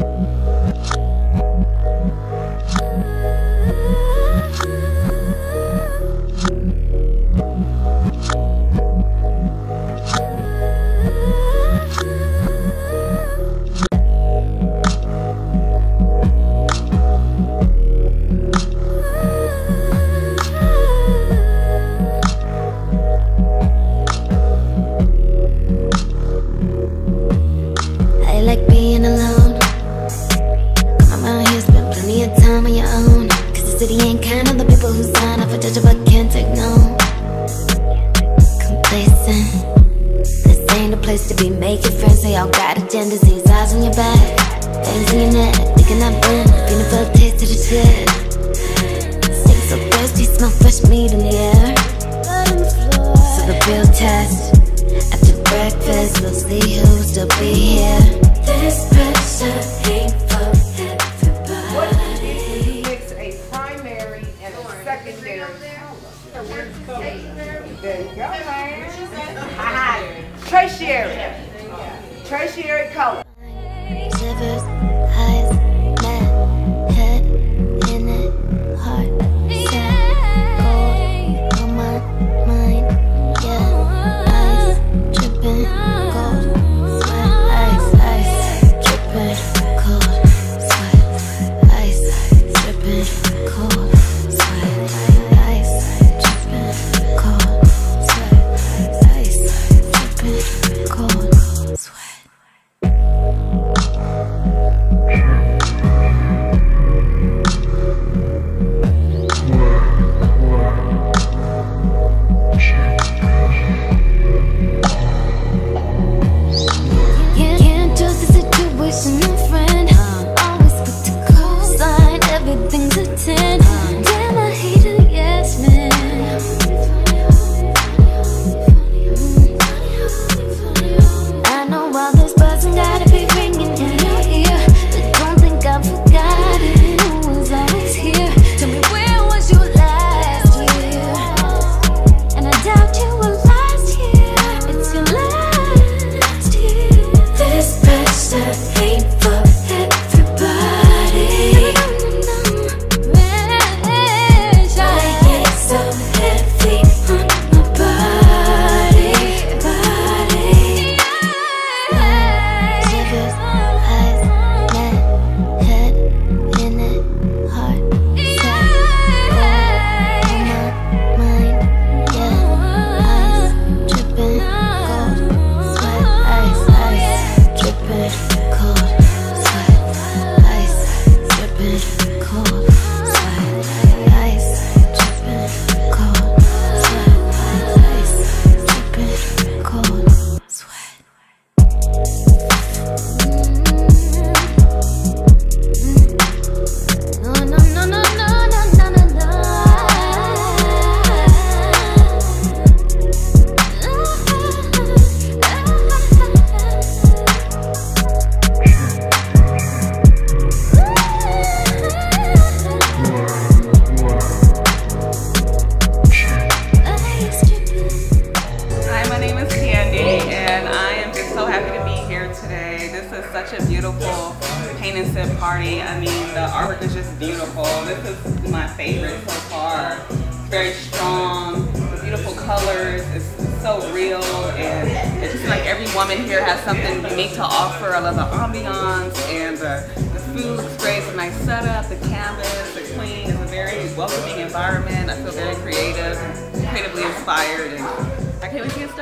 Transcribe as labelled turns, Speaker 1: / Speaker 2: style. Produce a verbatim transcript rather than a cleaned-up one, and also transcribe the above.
Speaker 1: To be making friends, they all got agendas. These eyes on your back, hands in your neck, thinking I've been feeling for a taste of the shit. Sing so thirsty, smell fresh meat in the air. So the real test, after breakfast, we'll see who'll still be here. This pressure ain't for everybody.
Speaker 2: What you need to mix a primary and a secondary color. There you go, man. Tertiary. Tertiary color.
Speaker 1: Shivers, eyes, mad, head in it, heart, sad, gold on my mind, yeah, eyes dripping, gold, sweat, ice, ice, dripping, cold, sweat, ice, dripping, cold, sweat, ice, dripping, cold, sweat, ice, dripping, cold, sweat.
Speaker 3: paint and sip party. I mean, the artwork is just beautiful. This is my favorite so far. It's very strong, the beautiful colors, it's so real, and it just like every woman here has something unique to offer. I love the ambiance, and the, the food looks great. It's a nice setup, the canvas, the clean, it's a very welcoming environment. I feel very creative and creatively inspired, and I can't wait to get